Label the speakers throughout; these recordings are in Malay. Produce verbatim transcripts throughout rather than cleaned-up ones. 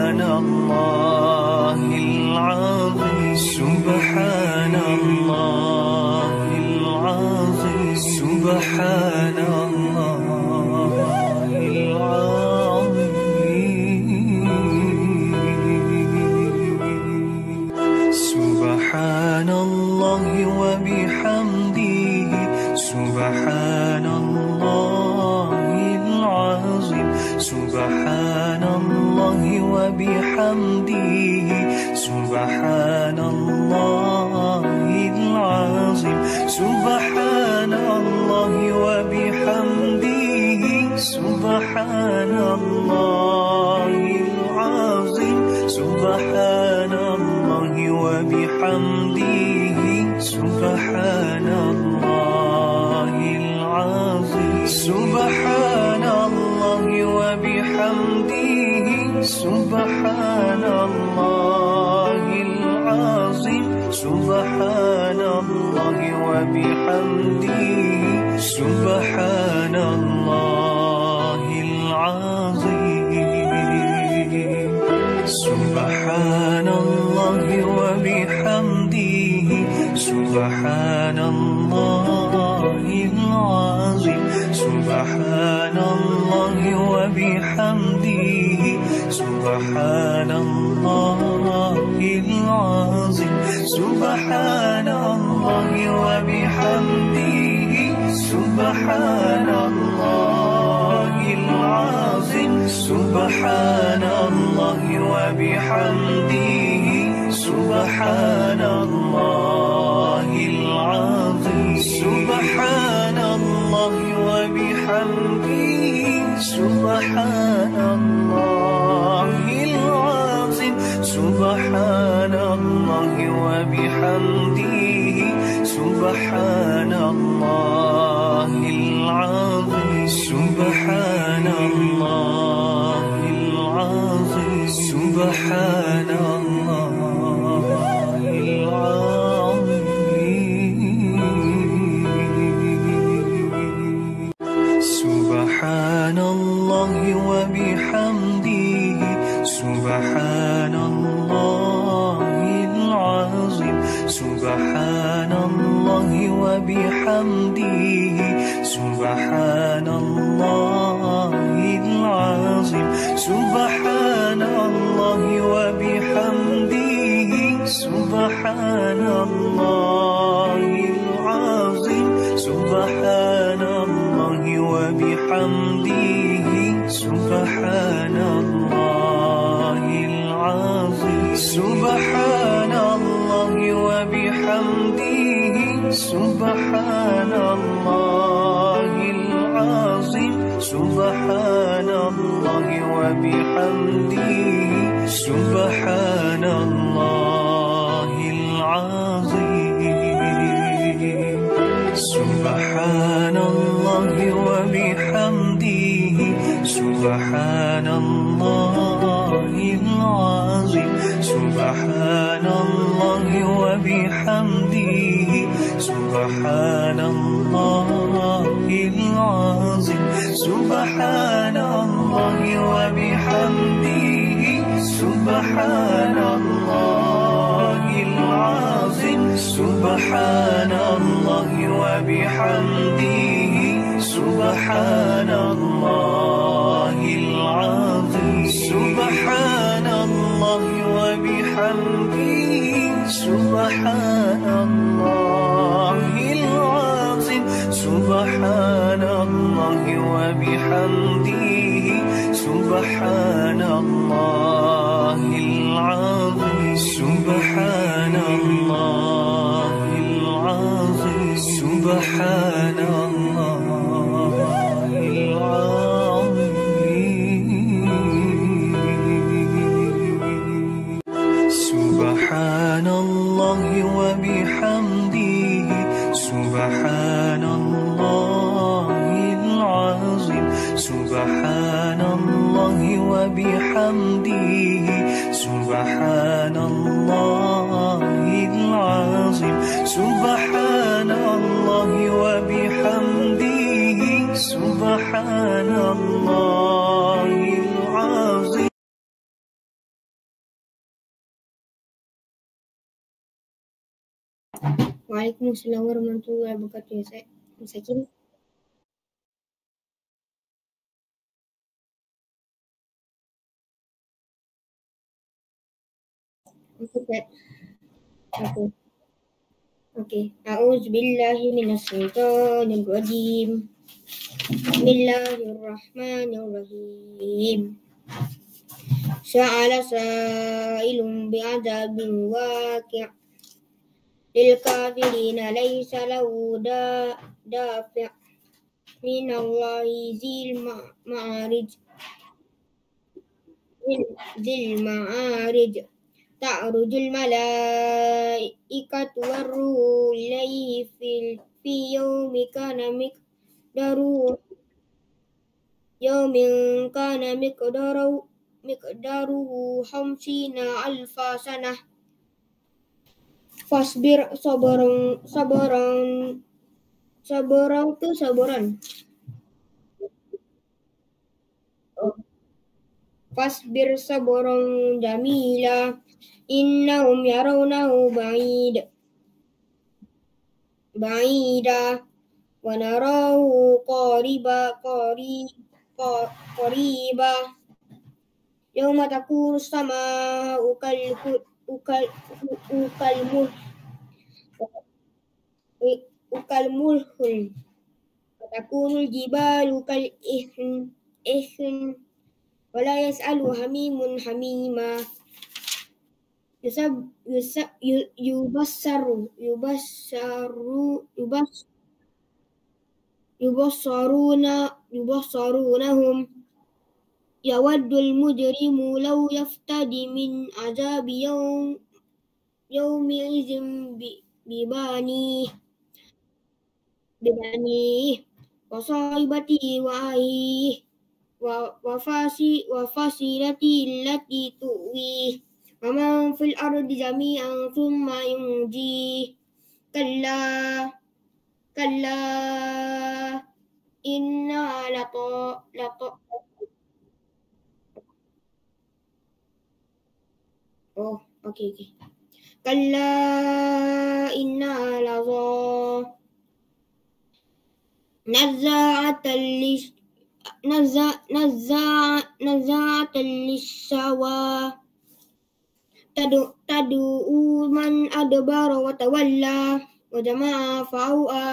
Speaker 1: سبحان الله العظيم سبحان الله العظيم سبحان الله العظيم سبحان الله وبحمده سبحان الله العظيم سبحان الله وبحمده سبحان الله العظيم سبحان الله وبحمده سبحان الله العظيم سبحان الله وبحمده سبحان الله العظيم سبحان الله وبحمده سبحان الله العظيم سبحان الله وبحمده سبحان الله العظيم سبحان الله وبحمده سبحان الله العظيم سبحان الله وبحمده سبحان الله العظيم سبحان الله وبحمده سبحان الله العظيم سبحان الله وبحمده سبحان الله العظيم سبحان الله وبحمده سبحان الله العظيم سبحان الله وبحمده سبحان الله العظيم سبحان الله العظيم سبحان الله العظيم سبحان الله وبحمده سبحان الله العظيم سبحان الله وبحمده سبحان الله العظيم سبحان الله وبحمده سبحان الله العظيم سبحان الله وبحمده سبحان الله العظيم سبحان الله وبحمده سبحان الله العظيم سبحان الله وبحمده سبحان الله العظيم سبحان الله وبحمده سبحان الله العظيم سبحان الله وبحمده سبحان الله العظيم سبحان الله وبحمده سبحان الله العظيم سبحان الله وبحمده سبحان الله العظيم سبحان الله وبحمده سبحان الله العظيم سبحان الله وبحمده سبحان الله العظيم سبحان الله العظيم سبحان الله العظيم سبحان الله وبحمده سبحان الله العظيم سبحان الله وبحمده سبحان الله العظيم سبحان الله وبحمده سبحان الله
Speaker 2: Waalaikumsalam warahmatullahi wabarakatuh. Saya Sakin. Oke. Oke. Oke. A'udzubillahi minasyaitonir rajim. Bismillahirrahmanirrahim. Sa'ala sa'ilun bi'adzabin waqi'. Lil kafirina laysa lahu dafi' minallahi zil ma'arij. Zil ma'arij. Ta'rujul malaikatu warruhu ilaihi fil fi yawmi kana miqdaruhu yawmin kana miqdaruhu miqdaruhu khamsina alfa sanah. Fasbir sabaran sabaran sabaran tu sabaran. Fasbir sabaran jamila. Innahum yarawnahu ba'id ba'ida wa narahu qariba qari qariba. Yawma takunu sama'u kal ukal ukal mul ukal mulhul wa takunul jibalu kal ihn ihn wa la yas'alu hamimun hamima. Yusab yusab yubassaru yubassaru yubas yubassaruna yubassarunahum yawaddul mujrimu law yaftadi min azabi yawm yawmi izin bibani bibani wa sahibati wa ahi wa wafasi wa fasilati allati tuwi wa man fil ardi jami'an thumma yunji kalla kalla inna lato lato oh oke okay, oke okay. Kalla inna lazo nazza'atan lis nazza nazza nazza'atan lissawa tadu tadu man adbara wa tawalla wa jama'a fa'au'a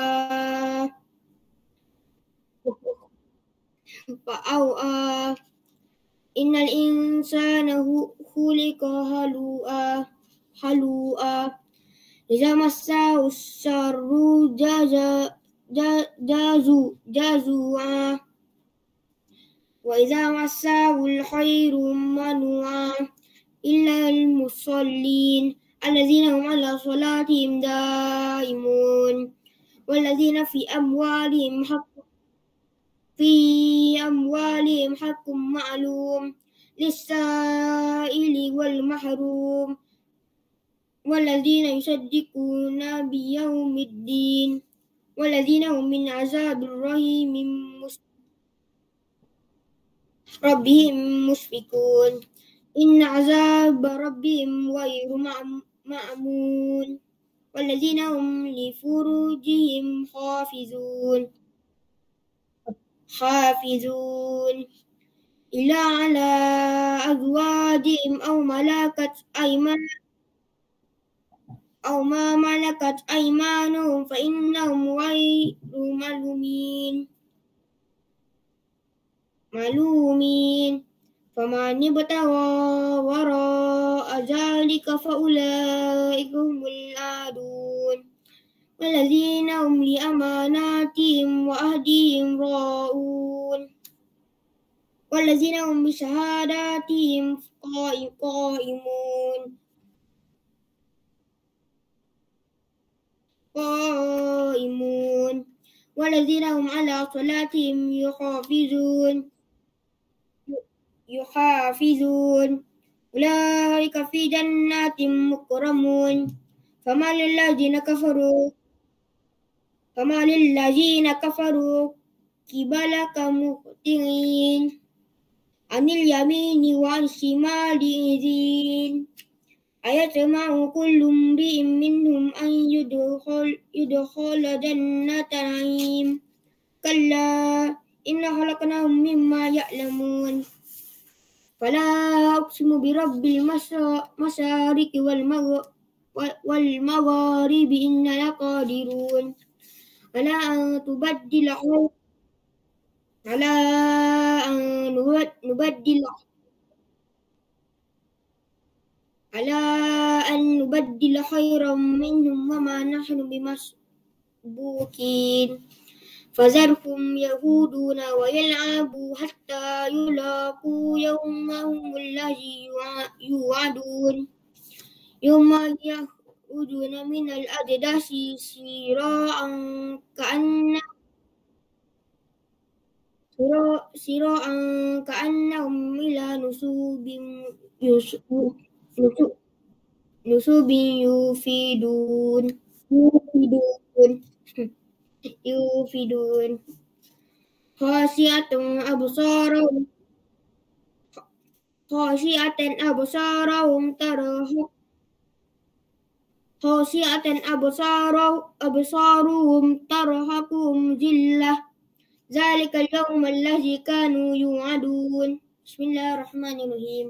Speaker 2: fa'au'a innal insana khuliqa halu'a halu'a idza massahu syarru jaza jazu jazu'a wa idza massahu alkhairu manu'a illa al-musallin allazina hum ala salatihim daimun wallazina fi amwalihim haqqun fi amwalihim haqqun ma'lum lis-sa'ili wal mahrum wallazina yusaddiquna biyaumiddin wallazina hum min azabir rahimin rabbihim musfikun. Inna azaba rabbihim ghairu ma'mun wallazina hum li furujihim hafizun hafizun illa ala azwajihim aw malakat ayman aw ma malakat aymanuhum fa innahum ghairu malumin malumin faman ibtagha wara'a dzalika fa ulaika humul adun wallazina hum li amanatihim wa ahdihim ra'un wallazina hum bi syahadatihim qa'imun qa'imun wallazina hum ala salatihim yuhafizun yuhafizun ulaika fi jannatin mukramun fama lil ladzina kafaru fama lil ladzina kafaru kibalaka muhtirin anil yamini wal shimali izin أيطمع كل امرئ منهم أن يدخل يدخل جنة نعيم كلا إنا خلقناهم مما يعلمون فلا أقسم برب المشارق والمغارب إنا لقادرون على أن تبدل على أن نبدل على أن نبدل خيرا منهم وما نحن بمسبوقين فذرهم يهودون ويلعبوا حتى يلاقوا يومهم الذي يوعدون يوم يخرجون من الأجداث سراعا كأن سراعا كأنهم إلى نصب نصب يوفدون يوفدون يوفدون خاشعة أبصارهم خاشعة أبصارهم ترهق خاشعة أبصارهم ترهقهم ذلة ذلك اليوم الذي كانوا يوعدون بسم الله الرحمن الرحيم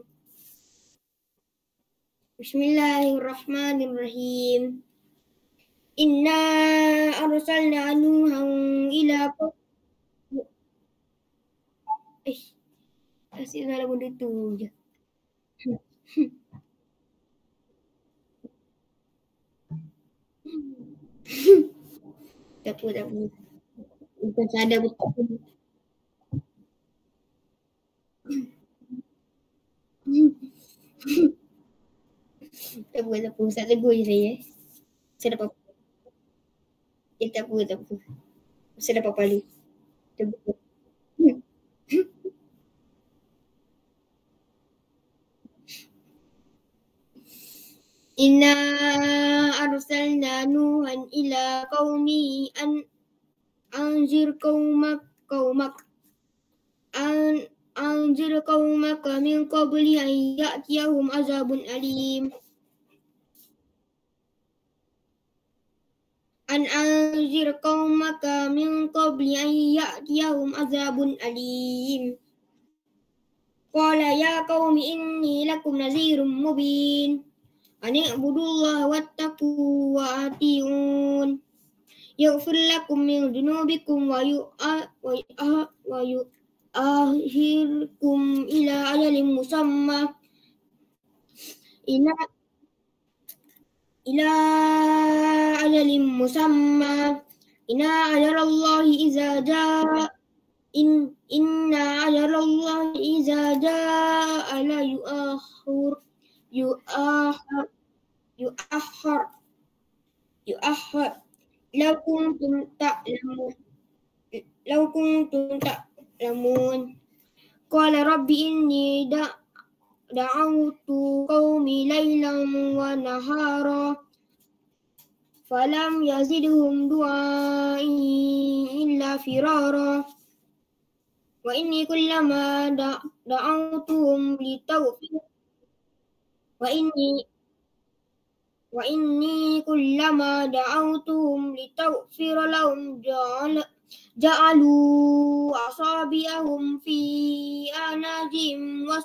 Speaker 2: بسم الله الرحمن الرحيم إنا أرسلنا نوحا إلى قومه إيش أسئلة على بندق توجه tak apa tak apa bukan sadar betul tak apa tak apa Ustaz tegur je saya saya dapat eh tak apa tak apa saya dapat palu tegur Inna arsalna Nuhan ila qaumi an anzir qaumak qaumak an anzir qaumaka min qabli an ya'tiyahum azabun alim an anzir qaumaka min qabli an ya'tiyahum azabun alim qala ya qaumi inni lakum nadhirun mubin أن اعبدوا الله واتقوا وأطيعون يغفر لكم من ذنوبكم ويؤخركم إلى أجل مسمى إلى إلى أجل مسمى إن أجل الله إذا جاء إن إن أجل الله إذا جاء لا يؤخر يؤخر يؤخر يؤخر لو كنتم تعلمون لو كنتم تعلمون قال رب إني دعوت قومي ليلا ونهارا فلم يزدهم دعائي إلا فرارا وإني كلما دعوتهم لتغفر وإني وإني كلما دعوتهم لتغفر لهم جعل جعلوا أصابعهم في آذانهم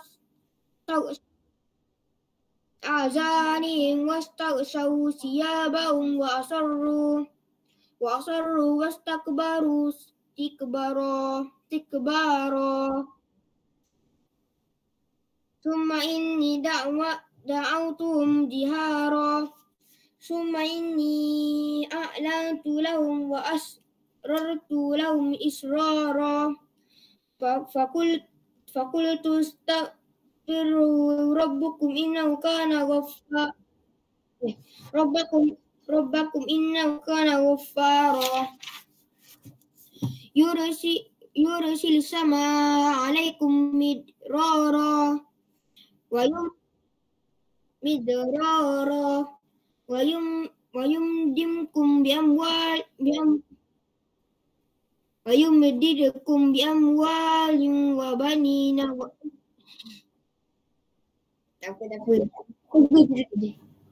Speaker 2: آذانهم واستغشوا ثيابهم وأصروا وأصروا واستكبروا استكبارا استكبارا ثم إني دعوة دعوتهم جهارا ثم إني أعلنت لهم وأسررت لهم إسرارا فقلت فقلت استغفروا ربكم إنه كان غفارا ربكم ربكم إنه كان غفارا يرسل يرسل السماء عليكم مدرارا ويم مدرارا ويم ويمدمكم بأموال بأم ويمددكم بأموال وبنين و... tak apa, tak apa. Tunggu je je.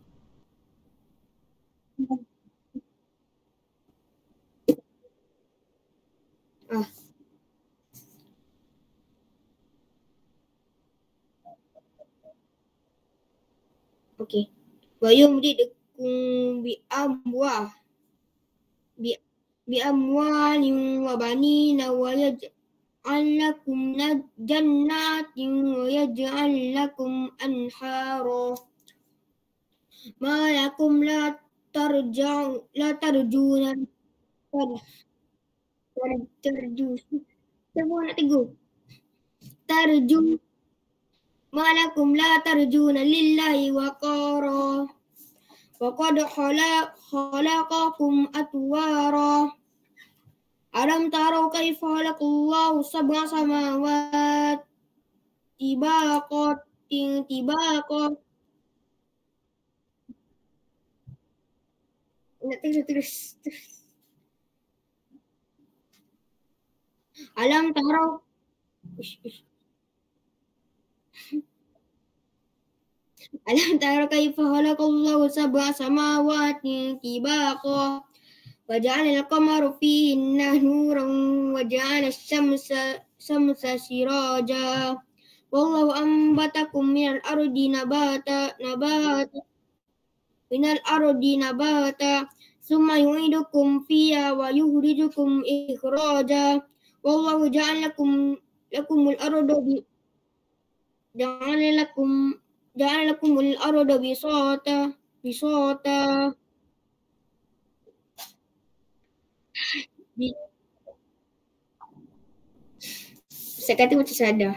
Speaker 2: Ah, okey. Wa yumdidukum bi amwah bi bi amwalin wa banina wa yaj'al lakum na- jannatin wa yaj'al lakum anhara. Ma lakum la tarja'u la tarjuna tar- tar- tarju. Siapa nak tegur? Tarju ma lakum la tarjuna lillahi waqara. Wa qad khala- khalaqakum atwara. Alam tarau kaifa khalaqallahu sab'a samawat tibaqatin tibaqa. Nak terus terus terus. Alam tarau Ish, ish. Alam tarau kaifa khalaqallahu sab'a samawati tibaqa. Wa ja'ala al-qamara fihinna nuran wa ja'ala asy-syamsa syamsa siraja. Wallahu ambatakum minal ardi nabata nabata minal ardi nabata summa yu'idukum fiha wa yukhrijukum ikhraja. Wallahu ja'ala lakum lakumul arda bi ja'ala lakum ja'ala lakumul arda bisata bisata. Bi- Saya kata macam sadar.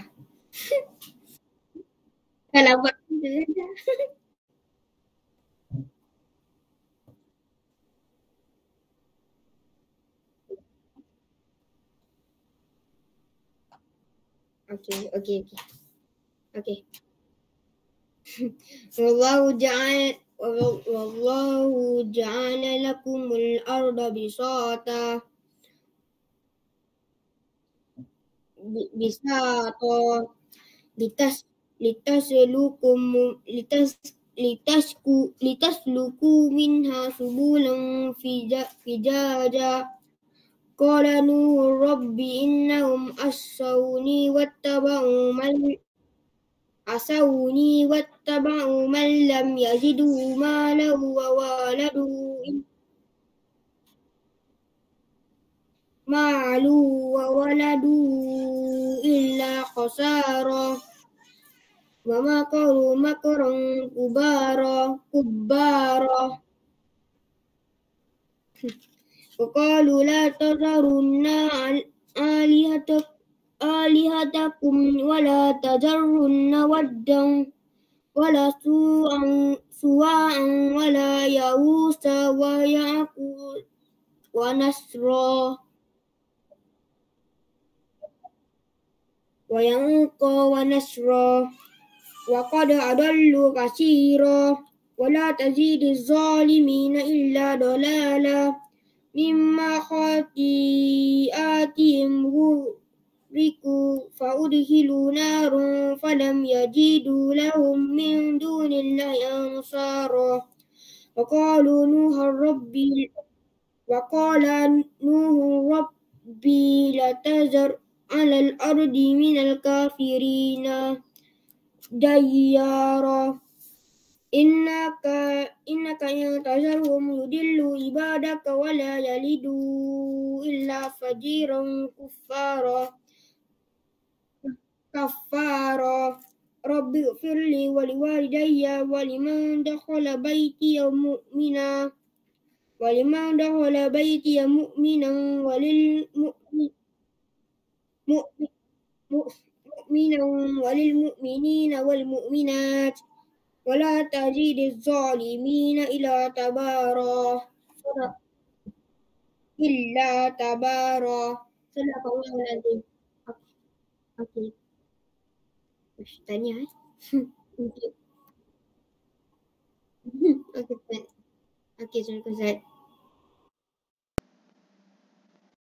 Speaker 2: Kalau buat macam sadar. Okey, okey, okey. Okey. Wallahu ja'al wallahu ja'ala lakumul arda bisata bi- bisata litas litaslukum litas litasku litasluku minha subulan fija fijaja. Qala nuhu rabbi innahum asawni wattaba'u man asawni wattaba'u man lam yazidu malahu wa waladuhu malu wa waladuhu illa khasara. Wa makaru makran kubara kubara. Wa qalu la tazarunna alihatak alihatakum wa la tazarunna waddan wa la su'an suwa'an wa la yawusa wa ya'qub wa nasra wa yanqa wa nasra wa qad adallu katsira wa la tazidiz zalimina illa dalala mimma khati'atihim riku faudhilu narun falam yajidu lahum min dunillahi ansara. Wa qalu nuha rabbi wa qala nuhu rabbi la tazar alal ardi minal kafirina dayyara. Innaka innaka in tazarhum yudillu ibadaka wa la yalidu illa fajiran kuffara kaffara. Rabbi ighfirli wa liwalidayya wa liman dakhala baytiya mu'mina wa liman dakhala baytiya mu'minan wa lil mu'min mu'min mu'minan wa lil mu'minina wal mu'minat wa la tazidiz zalimina illa tabara. Sadaq illa tabara. Sadaqallahul azim. Okey. Ush, tanya eh. Okey. Okey, Ustaz. Okey, terima kasih.